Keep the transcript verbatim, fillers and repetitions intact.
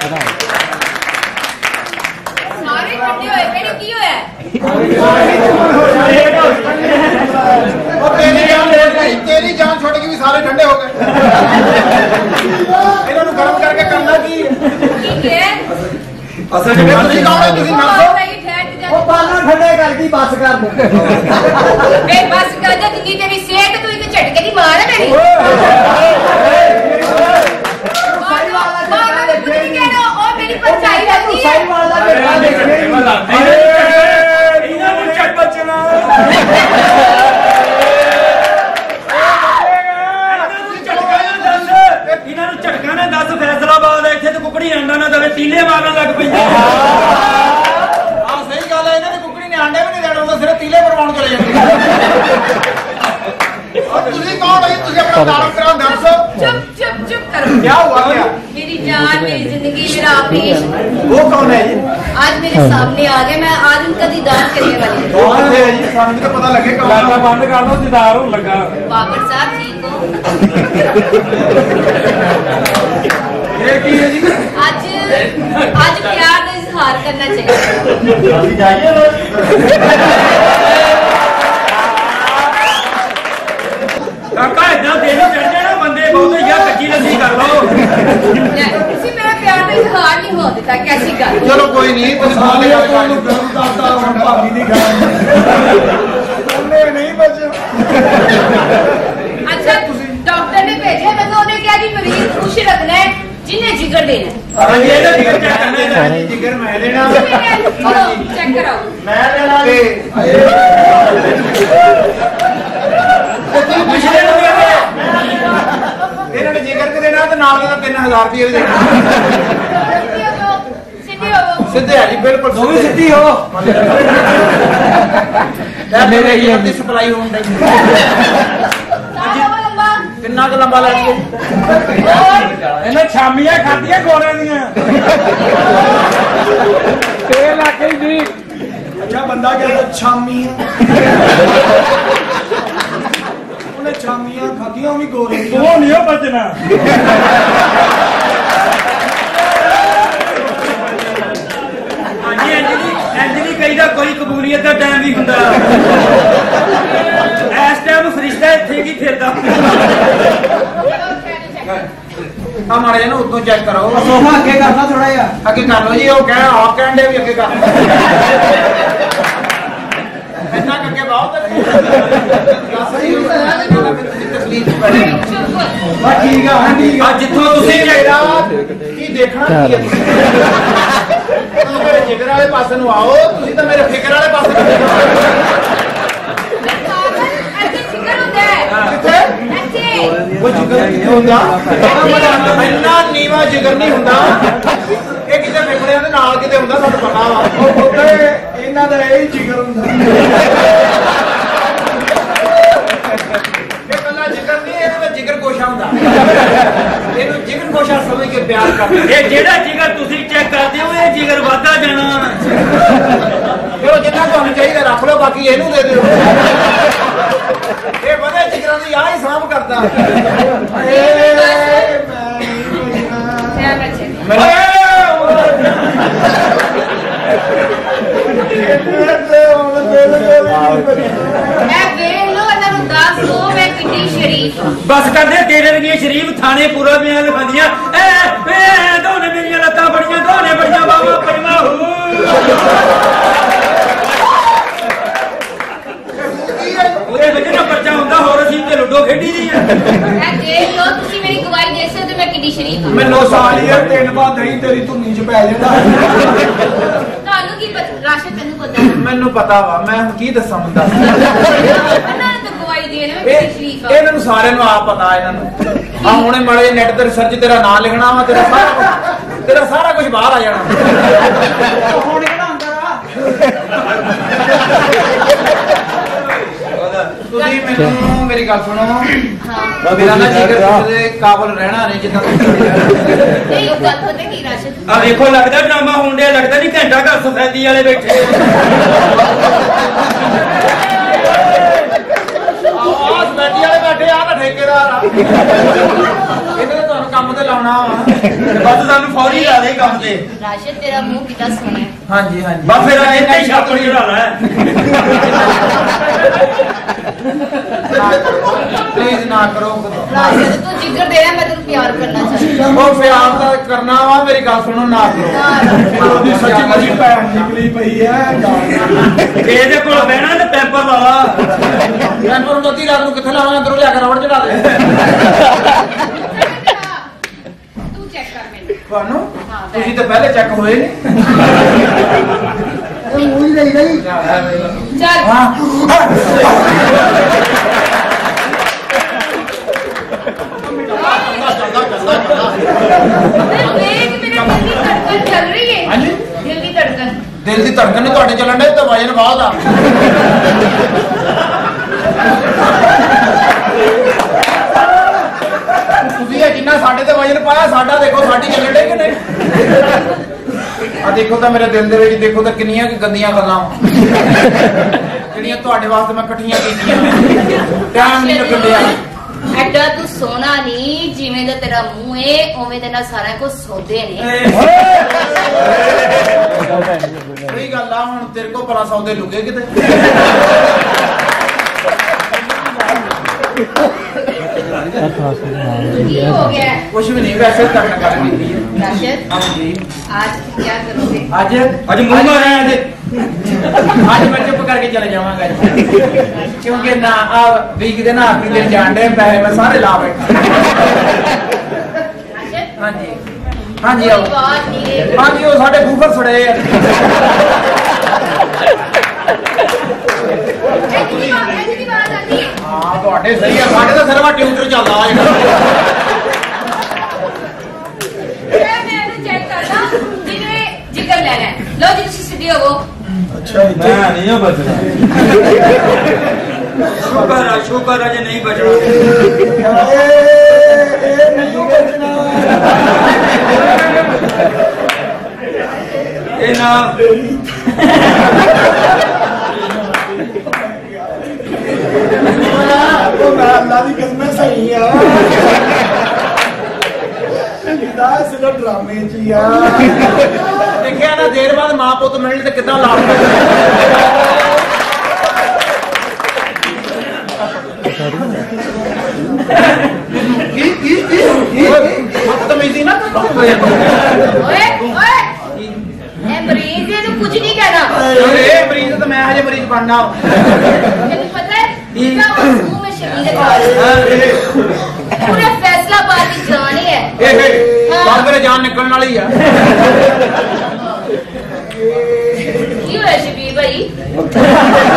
सारे ठंडे होए मेरे की होया तेरी जान छोड़ के भी सारे ठंडे हो गए इन्होंने गर्म करके करना की ठीक है असल में ਤੁਸੀਂ ਕੌਣ ਹੋ ਤੁਸੀਂ ਨਰਸੋ ਉਹ ਪਾਣਾ ਠੰਡੇ ਕਰਦੀ ਬਸ ਕਰ ਦੇ ਵੇ ਬਸ ਕਰ ਦੇ ਕਿ ਤੇਰੀ ਸਿਹਤ ਤੂੰ ਇੱਕ ਝਟਕੇ ਦੀ ਮਾਰ ਹੈ ਮੇਰੀ ਸਹੀ ਵਾਲਾ ਦੇਖੇ ਨਹੀਂ ਉਹ ਮੇਰੀ ਪਰਚਾਈ ਲੱਗਦੀ ਹੈ ਸਹੀ ਵਾਲਾ ਦੇਖੇ ਇਹਨਾਂ ਨੂੰ ਚੱਕ ਬਚਣਾ ਇਹਨਾਂ ਨੂੰ ਝਟਕਾ ਨਾ ਦੱਸ ਫੈਸਲਾਬਾਦ ਇੱਥੇ ਤੇ ਕੁਕੜੀ ਅੰਡਾ ਨਾ ਦਵੇ ਤੀਲੇ ਮਾਰਨ ਲੱਗ ਪੈਂਦੇ ਆ ਸਹੀ ਗੱਲ ਹੈ ਇਹਨਾਂ ਦੀ ਕੁਕੜੀ ਨੇ ਆਂਡੇ ਵੀ ਨਹੀਂ ਦੇਣਾ ਹੁੰਦਾ ਸਿਰਫ ਤੀਲੇ ਪਰਵਾਉਣ ਚਲੇ ਜਾਂਦੇ ਤੁਸੀਂ ਕੌਣ ਹੋ ਤੁਸੀਂ ਆਪਣਾ ਨਾਮ ਕਰਾਂ ਦੱਸੋ चुप चुप चुप करो क्या हुआ क्या मेरी जान मेरी जिंदगी मेरा आपेश वो कौन है जी आज मेरे सामने आ गए मैं आज उनका दीदार करने वाली हूँ कौन है जी सामने तो पता लगे कौन ਲਾਟਾ ਬੰਦ ਕਰ ਦੋ ਦੀਦਾਰ ਹੋਣ ਲੱਗਾ बाबर साहब ठीक हो ये की है जी आज आज प्यार का इजहार करना चाहिए जाइए ਕਾਕਾ ਇਦਾਂ ਦਿਲ ਚੜ ਜਾਣਾ ਬੰਦੇ ਬਹੁਤੇ ਯਾ ਕੱਚੀ ਲੱਸੀ ਕਰ ਲਓ किसी मेरा प्यार का इजहार नहीं हो देता कैसी गल चलो कोई नहीं कुछ बात है कोई गरम करता और भाभी नहीं खाए नहीं बचे अच्छा डॉक्टर ने भेजे मैं तो उन्हें क्या जी मरीज खुश रखना है जिन्हें जिगर देना ਹਾਂ ਜੀ ਇਹਦਾ ਜਿਗਰ ਚੈੱਕ ਕਰਨਾ ਹੈ जिगर मैं लेना चेक कराओ मैं लेना के ਪਿਛਲੇ ਨੂੰ ਕਹਿੰਦੇ ਇਹਨਾਂ ਨੇ ਜਿਗਰ ਕੇ ਦੇਣਾ ਤੇ ਨਾਲ ਦਾ ਤਿੰਨ ਹਜ਼ਾਰ ਰੁਪਏ ਵੀ ਦੇਣਾ सीधी हो ਸਿੱਧੇ ਆ ਜੀ ਬਿਲਕੁਲ ਤੂੰ ਵੀ ਸਿੱਧੀ ਹੋ ਮੇਰੇ ਹੀ ਦੀ ਸਪਲਾਈ ਹੋਣ ਦੀ लंबा लंबा ਕਿੰਨਾ ਕੁ ਲੰਬਾ ਲੈ ਲਈਏ ਇਹਨੇ ਛਾਮੀਆਂ ਖਾਧੀਆਂ ਗੋਰਿਆਂ ਦੀਆਂ ਤੇਰੇ ਲਾਗੇ ਜੀ ਅੱਛਾ ਬੰਦਾ ਕਹਿੰਦਾ ਛਾਮੀ ਉਹਨੇ ਛਾਮੀਆਂ ਖਾਧੀਆਂ ਵੀ ਗੋਰੇ ਦੀਆਂ ਤੂੰ ਨਹੀਂ ਬਚਣਾ ਹਾਂਜੀ ਅੰਜਲੀ ਅੰਜਲੀ ਕਈ ਦਾ ਕੋਈ ਕਬੂਲੀਅਤ ਦਾ ਟਾਈਮ ਵੀ ਹੁੰਦਾ ਇਸ ਟਾਈਮ ਫਰਿਸ਼ਤਾ ਇੱਥੇ ਕੀ ਫਿਰਦਾ ਆ ਮਾਰੇ ਨਾ ਉਦੋਂ ਚੈੱਕ ਕਰੋ ਸੋਫਾ ਅੱਗੇ ਕਰਨਾ ਥੋੜਾ ਜਿਹਾ ਅੱਗੇ ਕਰ ਲਓ ਜੀ ਉਹ ਕਹਿ ਆਪ ਕਹਿੰਦੇ ਵੀ ਅੱਗੇ ਕਰ ਇੰਨਾ ਅੱਗੇ ਬਹੁਤ ਤਕਲੀਫ ਪੜੀ ਬਸ ਠੀਕ ਆ ਹਾਂ ਠੀਕ ਆ ਜਿੱਥੋਂ ਤੁਸੀਂ ਕੀ ਦੇਖਣਾ ਕੀ ਹੈ ਤੁਸੀਂ ਮੇਰੇ ਜਿਗਰ ਵਾਲੇ ਪਾਸੇ ਨੂੰ ਆਓ ਤੁਸੀਂ ਤਾਂ ਮੇਰੇ ਫਿਕਰ ਵਾਲੇ ਪਾਸੇ ਨੂੰ ऐसे जिगर होता है ਕਿੱਥੇ ऐसे ਉਹ ਜਿਗਰ ਨਹੀਂ ਹੁੰਦਾ ਇੰਨਾ ਨੀਵਾ ਜਿਗਰ ਨਹੀਂ ਹੁੰਦਾ ਇਹ ਕਿਤੇ ਫਿਕੜਿਆਂ ਦੇ ਨਾਲ ਕਿਤੇ ਹੁੰਦਾ ਸਾਨੂੰ ਪਤਾ ਵਾ ਉਹ ਬੋਲੇ ਇਹਨਾਂ ਦਾ ਇਹ ਜਿਗਰ ਹੁੰਦਾ ਇਹ ਕੱਲਾ ਜਿਗਰ ਨਹੀਂ ਇਹਦੇ ਵਿੱਚ ਜਿਗਰ ਗੋਸ਼ਾ ਹੁੰਦਾ ਇਹਨੂੰ ਜਿਗਰ ਗੋਸ਼ਾ ਸਮਝ ਕੇ ਪਿਆਰ ਕਰਦੇ ਇਹ ਜਿਹੜਾ ਜਿਗਰ ਤੁਸੀਂ ਚੈੱਕ ਕਰਦੇ ਹੋ ਇਹ ਜਿਗਰ ਵੱਧਦਾ ਜਾਣਾ ਚਲੋ ਜਿੰਨਾ ਤੁਹਾਨੂੰ ਚਾਹੀਦਾ ਰੱਖ ਲਓ ਬਾਕੀ ਇਹਨੂੰ ਦੇ ਦਿਓ ਇਹ ਵਧੇ ਜਿਗਰਾਂ ਦੀ ਆਹ ਹੀ ਸਾਂਭ ਕਰਦਾ ध्यान रखें मैं देख लो अगर दस हो मैं कितनी शरीफ हूँ बस कर दे तेरे लिए शरीफ थाने पूरा में लिखादियां ए ए दोने मेरी लत्तां बड़ियां दोने बड़ियां बाबा परमा हो ਉਹਦੇ ਵਿੱਚ ਨਾ ਪਰਚਾ ਹੁੰਦਾ ਹੋਰ ਅਸੀਂ ਤੇ ਲੁੱਡੋ ਖੇਡੀ ਦੀ ਆ मैं देख लो तुसी मेरी गवाही दे सकते हो मैं कितनी शरीफ हूँ ਮੈਨੂੰ ਸਾਲ ਯਾਰ ਤਿੰਨ ਵਾਰ ਦਹੀਂ ਤੇਰੀ ਧੁੰਨੀ ਚ ਪੈ ਜਾਂਦਾ ਤੁਹਾਨੂੰ ਕੀ ਪਤਾ ਰਾਸ਼ਦ ਤੈਨੂੰ ਪਤਾ ਹੈ ਮੈਨੂੰ ਪਤਾ ਵਾ ਮੈਂ ਹੁਣ ਕੀ ਦੱਸਾਂ ਬੰਦਾ ਉਹਨਾਂ ਨੇ ਤਾਂ ਗਵਾਹੀ ਦੇ ਨਾ ਮੈਂ ਕਿਤਨੀ ਸ਼ਰੀਫ ਹਾਂ ਇਹਨਾਂ ਨੂੰ ਸਾਰਿਆਂ ਨੂੰ ਆਪ ਪਤਾ ਇਹਨਾਂ ਨੂੰ ਆ ਹੁਣੇ ਮਾੜੇ ਨੈਟ ਤੇ ਰਿਸਰਚ ਤੇਰਾ ਨਾਮ ਲਿਖਣਾ ਵਾ ਤੇਰਾ ਸਾਰਾ ਕੁਝ ਤੇਰਾ ਸਾਰਾ ਕੁਝ ਬਾਹਰ ਆ ਜਾਣਾ ਹੁਣ ਕਿਹੜਾ ਅੰਦਰ ਆ ਤੁਸੀਂ ਮੈਨੂੰ ਮੇਰੀ ਗੱਲ ਸੁਣੋ ਮੇਰਾ ਨਾ ਜਿਗਰ ਦੇ ਕਾਬਲ ਰਹਿਣਾ ਨਹੀਂ ਜਿੱਦਾਂ ਤੁਸੀਂ ਨਹੀਂ ਗੱਲ ਪਤਾ ਕੀ ਰਾਸ਼ਦ ਆ ਵੇਖੋ ਲੱਗਦਾ ਡਰਾਮਾ ਹੋਣ ਡਿਆ ਲੱਗਦਾ ਨਹੀਂ ਘੰਟਾ ਘਰ ਸਫੈਦੀ ਵਾਲੇ ਬੈਠੇ ਆਹ ਸਬੈਟੀ ਵਾਲੇ ਬੈਠੇ ਆ ਨਾ ਠੇਕੇਦਾਰ ਆ ਇਹਨਾਂ ਨੇ ਤੁਹਾਨੂੰ ਕੰਮ ਤੇ ਲਾਉਣਾ ਆਉਣਾ ਬਸ ਸਾਨੂੰ ਫੌਰੀ ਲਾ ਦੇ ਕੰਮ ਤੇ ਰਾਸ਼ਿਦ ਤੇਰਾ ਮੂੰਹ ਕਿੱਦਾਂ ਸੋਹਣਾ ਹੈ। ਹਾਂਜੀ ਹਾਂਜੀ ਬਸ ਫਿਰ ਇੱਥੇ ਹੀ ਛਾਪੜ ਚੜਾ ਲੈ ਪਲੀਜ਼ ਨਾ ਕਰੋ ਰਾਸ਼ਿਦ ਤੂੰ ਜਿਗਰ ਦੇ ਰਿਹਾ, ਮੈਂ ਤੈਨੂੰ ਪਿਆਰ ਕਰਨਾ ਚਾਹੁੰਦੀ ਹਾਂ। ਉਹ ਪਿਆਰ ਦਾ ਕਰਨਾ ਵਾ, ਮੇਰੀ ਗੱਲ ਸੁਣੋ ਨਾ ਕਰੋ। ਉਹਦੀ ਸੱਚੀ ਮੁੱਚੀ ਭੈਣ ਨਿਕਲੀ ਪਈ ਹੈ ਇਹਦੇ ਕੋਲ ਬਹਿਣਾ ਤੇ ਪੈਂਪਰ ਵਾਲਾ ਪੈਂਪਰ ਨੂੰ ਅੱਧੀ ਰਾਤ ਨੂੰ ਕਿੱਥੇ ਲਾਵਾਂ, ਅੰਦਰੋਂ ਲਿਆ ਕੇ ਰਬੜ ਚੜਾ ਦੇ ਤੂੰ ਚੈੱਕ ਕਰ ਮੈਨੂੰ। ਤੁਹਾਨੂੰ ਤੁਸੀਂ ਤਾਂ ਪਹਿਲੇ ਚੈੱਕ ਹੋਏ ਨੇ ਇਹ ਮੂੰਹ ਹੀ ਰਹੀ ਰਹੀ ਚੱਲ ਹਾਂ ਦੇਖ ਮੇਰੇ ਦਿਲ ਦੀ ਧੜਕਨ ਚੱਲ ਰਹੀ ਹੈ। ਹਾਂਜੀ ਦਿਲ ਦੀ ਧੜਕਨ ਦਿਲ ਦੀ ਧੜਕਣ ਨਹੀਂ ਤੁਹਾਡੇ ਚੱਲਣ ਦੇ ਤਾਂ ਵਜਨ ਬਹੁਤ ਆ ਤੁਸੀਂ ਇਹ ਜਿੰਨਾ ਸਾਡੇ ਤੇ ਵਜਨ ਪਾਇਆ, ਸਾਡਾ ਦੇਖੋ ਸਾਡੀ ਚੱਲਣ ਦੇ ਕਿ ਨਹੀਂ। ਆ ਦੇਖੋ ਤਾਂ ਮੇਰੇ ਦਿਲ ਦੇ ਵਿੱਚ ਦੇਖੋ ਤਾਂ ਕਿੰਨੀਆਂ ਕਿ ਗੰਦੀਆਂ ਗੱਲਾਂ ਜਿਹੜੀਆਂ ਤੁਹਾਡੇ ਵਾਸਤੇ ਮੈਂ ਇਕੱਠੀਆਂ ਕੀਤੀਆਂ। ਟਾਈਮ ਨਹੀਂ ਲੱਗਣ ਡਿਆ। ਐਡਾ ਤੂੰ ਸੋਹਣਾ ਨਹੀਂ, ਜਿਵੇਂ ਦਾ ਤੇਰਾ ਮੂੰਹ ਏ ਉਵੇਂ ਦੇ ਨਾਲ ਸਾਰਾ ਕੁਝ ਸੌਦੇ ਨੇ। ਸਹੀ ਗੱਲ ਆ, ਹੁਣ ਤੇਰੇ ਕੋਲ ਭਲਾ ਸੌਦੇ ਲੁਕੇ ਕਿਤੇ। ਕੀ ਹੋ ਗਿਆ ਕੁਛ ਵੀ ਨਹੀਂ, ਵੈਸੇ ਤੁਹਾਡੇ ਨਾਲ ਗੱਲ ਕੀਤੀ ਹੈ। ਰਾਸ਼ਿਦ? ਹਾਂਜੀ आज क्या करोगे? ਅੱਜ ਅੱਜ ਮੂੰਹ ਮਾਰਿਆ ਤੇ ਅੱਜ ਮੈਂ ਚੁੱਪ ਕਰਕੇ ਚਲੇ ਜਾਵਾਂਗਾ ਜੀ। ਕਿਉਂਕਿ ਨਾ ਆ ਵੀਕ ਦੇ ਨਾ ਆਖਰੀ ਦਿਨ ਜਾਣਦੇ ਪੈਸੇ ਮੈਂ ਸਾਰੇ ਲਾ ਬੈਠਾ। राशिद? ਹਾਂਜੀ ਹਾਂਜੀ ਆਓ। कोई बात नहीं है। ਹਾਂਜੀ ਉਹ ਸਾਡੇ ਬੂਫਰ ਸੜੇ ਆ। ऐसी बात ऐसी बात आती है। ਹਾਂ ਤੁਹਾਡੇ ਸਹੀ ਆ, ਸਾਡੇ ਤਾਂ ਸਰਵਾ ਟਿਊਟਰ ਚੱਲਦਾ ਆ ਜਿਹੜਾ। मैं मैंने चेक करना जिन्हें जिगर लेना है। लो जी तुसी सीधे हो। ਮੈਂ ਨਹੀਂ ਬਚਣਾ ਸ਼ੁਕਰ ਆ ਸ਼ੁਕਰ ਅਜੇ ਨਹੀਂ ਬਚਣਾ ਇਹ ਨਾ ਉਹ ਮੈਂ ਅੱਲਾ ਦੀ ਕਸਮ ਸਹੀ ਆ ਇਹਦਾ ਸਿਰਫ ਡਰਾਮੇ ਚ ਹੀ ਆ ਦੇਖਿਆ ਨਾ ਦੇਰ ਬਾਅਦ ਮਾਂ ਪੁੱਤ ਮਿਲਣ ਤੇ ਕਿੱਦਾਂ ਲਾਭ ਕੀ ਕੀ ਕੀ ਬਦਤਮੀਜ਼ੀ ਨਾ ਕਰੋ। ओए ओए ए मरीज ये तो कुछ नहीं कहना। ਇਹ ਮਰੀਜ਼ ਤਾਂ ਮੈਂ ਹਜੇ ਮਰੀਜ਼ ਬਣਨਾ। तेन पता है क्या मुंह में शबीर खा पूरे फैसलाबाद की जान ही है। ਇਹ ਬਾਹਰ ਮੇਰੇ ਜਾਨ ਨਿਕਲਣ ਵਾਲੀ ਆ। क्यों है शबीर भाई?